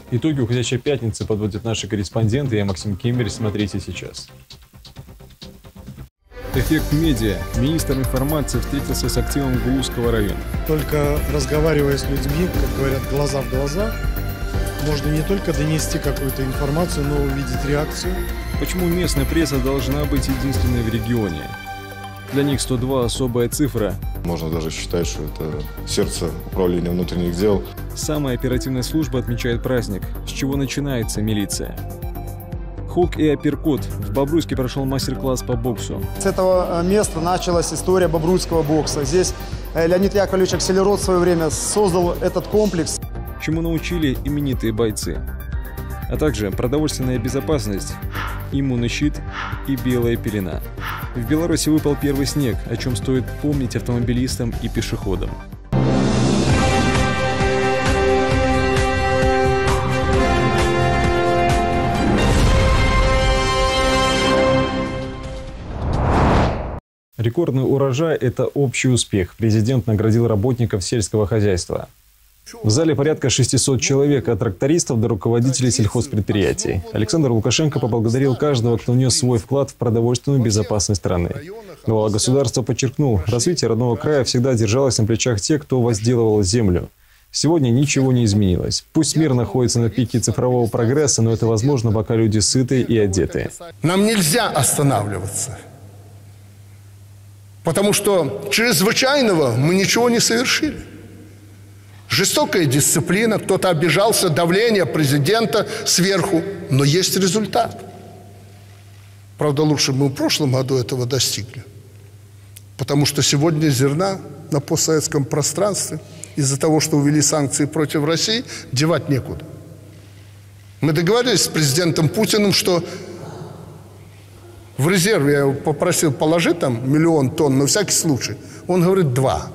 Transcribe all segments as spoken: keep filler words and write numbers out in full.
Итоги уходящей пятницы подводят наши корреспонденты. Я Максим Кемберь. Смотрите сейчас. Эффект медиа. Министр информации встретился с активом Гулузского района. Только разговаривая с людьми, как говорят, глаза в глаза, можно не только донести какую-то информацию, но увидеть реакцию. Почему местная пресса должна быть единственной в регионе? Для них сто два особая цифра. Можно даже считать, что это сердце управления внутренних дел. Самая оперативная служба отмечает праздник. С чего начинается милиция? Хук и апперкот. В Бобруйске прошел мастер-класс по боксу. С этого места началась история бобруйского бокса. Здесь Леонид Яковлевич Акселерот в свое время создал этот комплекс. Чему научили именитые бойцы. А также продовольственная безопасность, иммунный щит и белая пелена. В Беларуси выпал первый снег, о чем стоит помнить автомобилистам и пешеходам. Рекордный урожай – это общий успех. Президент наградил работников сельского хозяйства. В зале порядка шестисот человек, от трактористов до руководителей сельхозпредприятий. Александр Лукашенко поблагодарил каждого, кто внес свой вклад в продовольственную безопасность страны. Глава государства подчеркнул, развитие родного края всегда держалось на плечах тех, кто возделывал землю. Сегодня ничего не изменилось. Пусть мир находится на пике цифрового прогресса, но это возможно, пока люди сытые и одетые. Нам нельзя останавливаться, потому что чрезвычайного мы ничего не совершили. Жестокая дисциплина, кто-то обижался, давление президента сверху, но есть результат. Правда, лучше бы мы в прошлом году этого достигли, потому что сегодня зерна на постсоветском пространстве из-за того, что увели санкции против России, девать некуда. Мы договорились с президентом Путиным, что в резерве я его попросил положить там миллион тонн на всякий случай. Он говорит, два.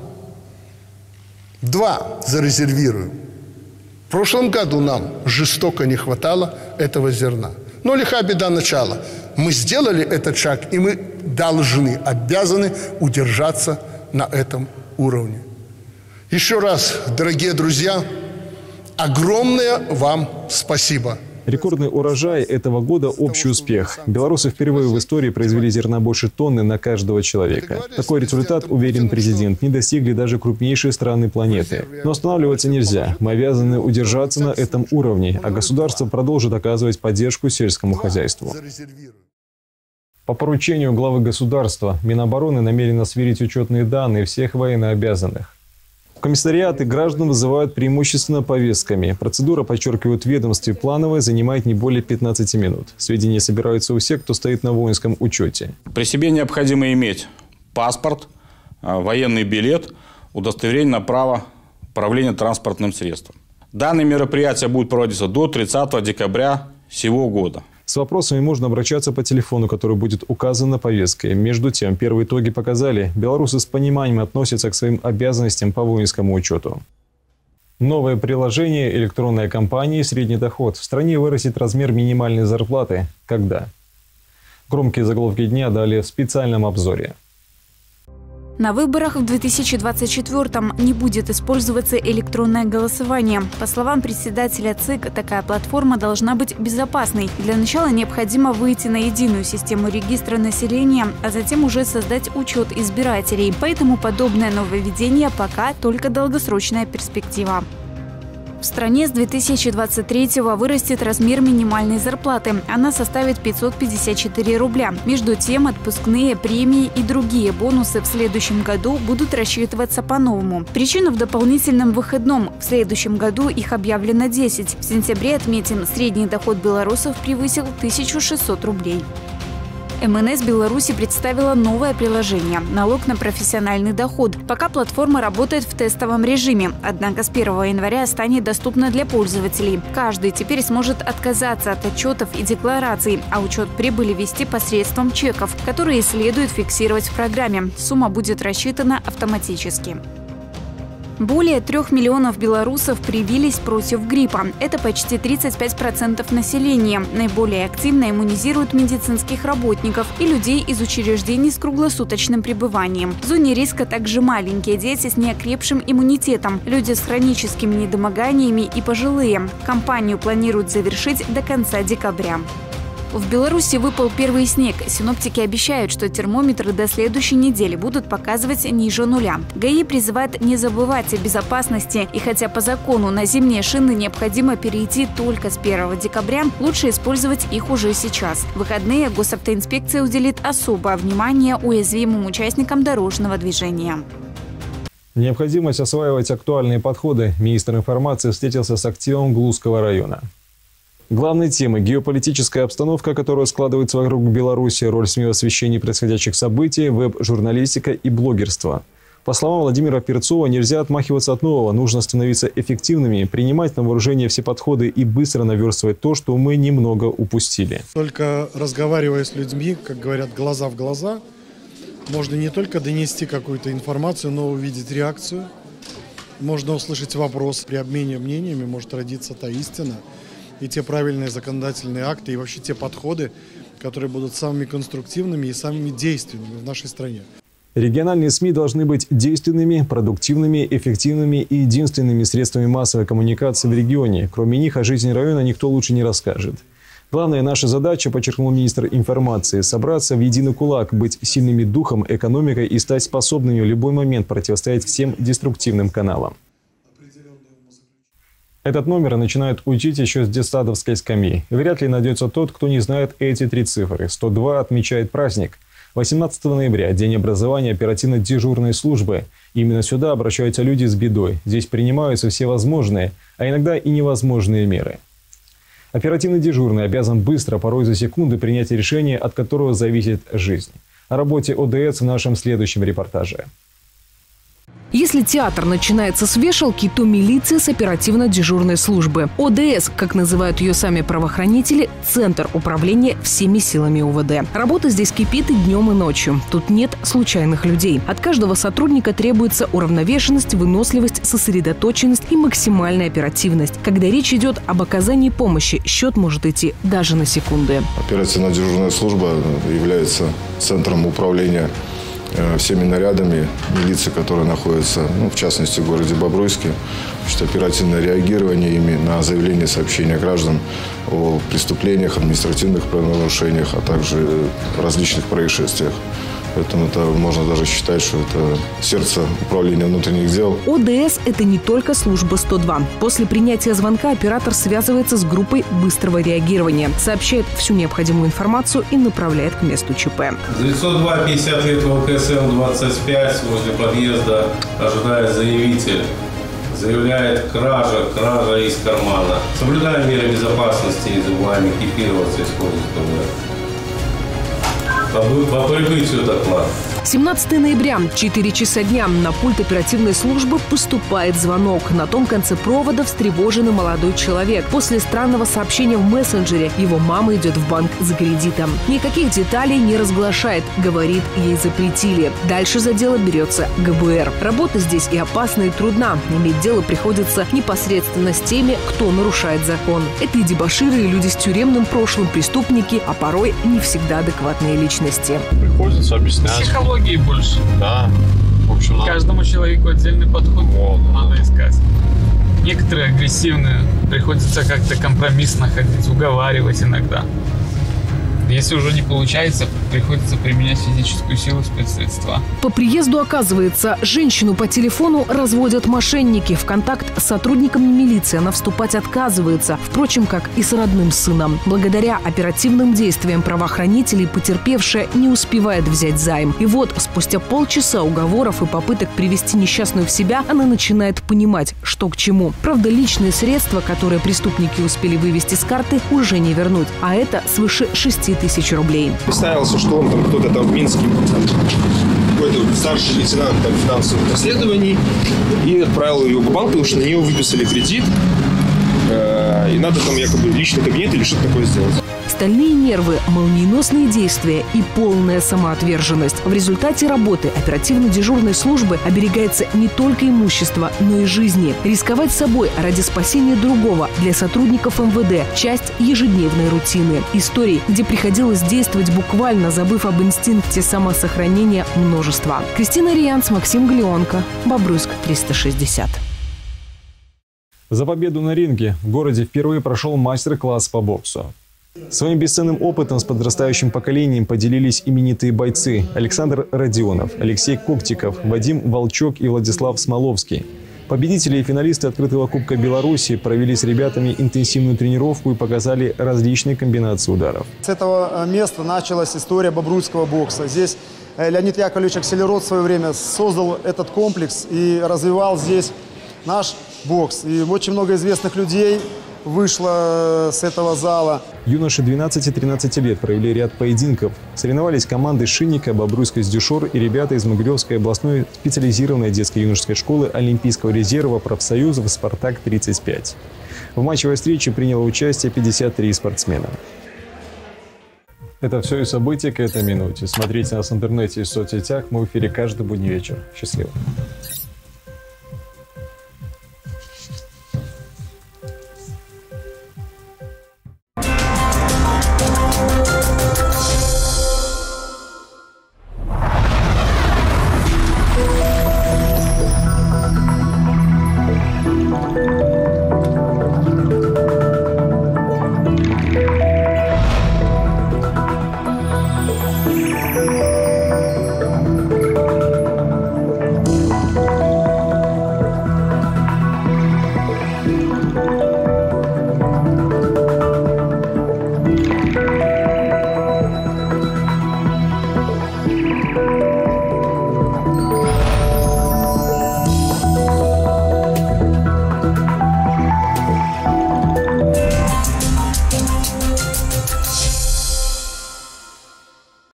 Два зарезервируем. В прошлом году нам жестоко не хватало этого зерна. Но лиха беда начала. Мы сделали этот шаг, и мы должны, обязаны удержаться на этом уровне. Еще раз, дорогие друзья, огромное вам спасибо. Рекордный урожай этого года – общий успех. Белорусы впервые в истории произвели зерна больше тонны на каждого человека. Такой результат, уверен президент, не достигли даже крупнейшие страны планеты. Но останавливаться нельзя. Мы обязаны удержаться на этом уровне, а государство продолжит оказывать поддержку сельскому хозяйству. По поручению главы государства Минобороны намерено сверить учетные данные всех военнообязанных. Комиссариаты граждан вызывают преимущественно повестками. Процедура, подчеркивают в ведомстве, плановая, занимает не более пятнадцати минут. Сведения собираются у всех, кто стоит на воинском учете. При себе необходимо иметь паспорт, военный билет, удостоверение на право управления транспортным средством. Данные мероприятия будут проводиться до тридцатого декабря сего года. С вопросами можно обращаться по телефону, который будет указан на повестке. Между тем, первые итоги показали, белорусы с пониманием относятся к своим обязанностям по воинскому учету. Новое приложение электронной кампании «Средний доход». В стране вырастет размер минимальной зарплаты. Когда? Громкие заголовки дня далее в специальном обзоре. На выборах в две тысячи двадцать четвёртом не будет использоваться электронное голосование. По словам председателя ЦИК, такая платформа должна быть безопасной. Для начала необходимо выйти на единую систему регистра населения, а затем уже создать учет избирателей. Поэтому подобное нововведение пока только долгосрочная перспектива. В стране с две тысячи двадцать третьего вырастет размер минимальной зарплаты. Она составит пятьсот пятьдесят четыре рубля. Между тем, отпускные, премии и другие бонусы в следующем году будут рассчитываться по-новому. Причина в дополнительном выходном. В следующем году их объявлено десять. В сентябре, отметим, средний доход белорусов превысил тысячу шестьсот рублей. эм эн эс Беларуси представила новое приложение – налог на профессиональный доход. Пока платформа работает в тестовом режиме, однако с первого января станет доступна для пользователей. Каждый теперь сможет отказаться от отчетов и деклараций, а учет прибыли вести посредством чеков, которые следует фиксировать в программе. Сумма будет рассчитана автоматически. Более трех миллионов белорусов привились против гриппа. Это почти тридцать пять процентов населения. Наиболее активно иммунизируют медицинских работников и людей из учреждений с круглосуточным пребыванием. В зоне риска также маленькие дети с неокрепшим иммунитетом, люди с хроническими недомоганиями и пожилые. Кампанию планируют завершить до конца декабря. В Беларуси выпал первый снег. Синоптики обещают, что термометры до следующей недели будут показывать ниже нуля. ГАИ призывает не забывать о безопасности. И хотя по закону на зимние шины необходимо перейти только с первого декабря, лучше использовать их уже сейчас. В выходные госавтоинспекция уделит особое внимание уязвимым участникам дорожного движения. Необходимость осваивать актуальные подходы. Министр информации встретился с активом Глузского района. Главной темой – геополитическая обстановка, которая складывается вокруг Беларуси, роль СМИ в освещении происходящих событий, веб-журналистика и блогерство. По словам Владимира Перцова, нельзя отмахиваться от нового, нужно становиться эффективными, принимать на вооружение все подходы и быстро наверстывать то, что мы немного упустили. Только разговаривая с людьми, как говорят, глаза в глаза, можно не только донести какую-то информацию, но увидеть реакцию, можно услышать вопрос. При обмене мнениями может родиться та истина, и те правильные законодательные акты, и вообще те подходы, которые будут самыми конструктивными и самыми действенными в нашей стране. Региональные СМИ должны быть действенными, продуктивными, эффективными и единственными средствами массовой коммуникации в регионе. Кроме них о жизни района никто лучше не расскажет. Главная наша задача, подчеркнул министр информации, собраться в единый кулак, быть сильными духом, экономикой и стать способными в любой момент противостоять всем деструктивным каналам. Этот номер начинают учить еще с детсадовской скамьи. Вряд ли найдется тот, кто не знает эти три цифры. сто два отмечает праздник. восемнадцатого ноября – День образования оперативно-дежурной службы. Именно сюда обращаются люди с бедой. Здесь принимаются все возможные, а иногда и невозможные меры. Оперативный дежурный обязан быстро, порой за секунды, принять решение, от которого зависит жизнь. О работе ОДС в нашем следующем репортаже. Если театр начинается с вешалки, то милиция с оперативно-дежурной службы. ОДС, как называют ее сами правоохранители, центр управления всеми силами УВД. Работа здесь кипит и днем, и ночью. Тут нет случайных людей. От каждого сотрудника требуется уравновешенность, выносливость, сосредоточенность и максимальная оперативность. Когда речь идет об оказании помощи, счет может идти даже на секунды. Оперативно-дежурная служба является центром управления всеми нарядами милиции, которые находятся, ну, в частности, в городе Бобруйске. Значит, оперативное реагирование ими на заявления и сообщения граждан о преступлениях, административных правонарушениях, а также различных происшествиях. Поэтому это можно даже считать, что это сердце управления внутренних дел. ОДС – это не только служба сто два. После принятия звонка оператор связывается с группой быстрого реагирования, сообщает всю необходимую информацию и направляет к месту ЧП. девятьсот два пятьдесят лет в ЛКСМ двадцать пять возле подъезда ожидает заявитель. Заявляет кража, кража из кармана. Соблюдаем меры безопасности и забываем экипироваться, использовать ПВР. По прибытию доклад. семнадцатого ноября, четыре часа дня, на пульт оперативной службы поступает звонок. На том конце провода встревоженный молодой человек. После странного сообщения в мессенджере его мама идет в банк за кредитом. Никаких деталей не разглашает, говорит, ей запретили. Дальше за дело берется ГБР. Работа здесь и опасна, и трудна. Иметь дело приходится непосредственно с теми, кто нарушает закон. Это и дебоширы, и люди с тюремным прошлым, преступники, а порой не всегда адекватные личности. Приходится объяснять. Психологии больше. Да. В общем, надо. Каждому человеку отдельный подход вот, надо искать. Некоторые агрессивные, приходится как-то компромисс находить, уговаривать иногда. Если уже не получается, приходится применять физическую силу, спецсредства. По приезду, оказывается, женщину по телефону разводят мошенники. В контакт с сотрудниками милиции она вступать отказывается. Впрочем, как и с родным сыном. Благодаря оперативным действиям правоохранителей потерпевшая не успевает взять займ. И вот, спустя полчаса уговоров и попыток привести несчастную в себя, она начинает понимать, что к чему. Правда, личные средства, которые преступники успели вывести с карты, уже не вернуть. А это свыше шести тысяч рублей. Представился, что он там кто-то там в Минске, какой-то старший лейтенант там, финансовых расследований, и отправил ее к банку, потому что на нее выписали кредит, э, и надо там якобы личный кабинет или что-то такое сделать. Стальные нервы, молниеносные действия и полная самоотверженность. В результате работы оперативно-дежурной службы оберегается не только имущество, но и жизни. Рисковать собой ради спасения другого для сотрудников эм вэ дэ – часть ежедневной рутины. Историй, где приходилось действовать буквально, забыв об инстинкте самосохранения, множество. Кристина Риянц, Максим Галеонко, Бобруйск триста шестьдесят. За победу на ринге в городе впервые прошел мастер-класс по боксу. Своим бесценным опытом с подрастающим поколением поделились именитые бойцы Александр Родионов, Алексей Коктиков, Вадим Волчок и Владислав Смоловский. Победители и финалисты открытого Кубка Беларуси провели с ребятами интенсивную тренировку и показали различные комбинации ударов. С этого места началась история бобруйского бокса. Здесь Леонид Яковлевич Акселерот в свое время создал этот комплекс и развивал здесь наш бокс. И очень много известных людей вышло с этого зала. Юноши двенадцати-тринадцати лет провели ряд поединков. Соревновались команды Шинника, Бобруйской Сдюшор и ребята из Могилевской областной специализированной детско-юношеской школы Олимпийского резерва профсоюзов «Спартак тридцать пять». В матчевой встрече приняло участие пятьдесят три спортсмена. Это все и события к этой минуте. Смотрите нас в интернете и в соцсетях. Мы в эфире каждый будний вечер. Счастливо.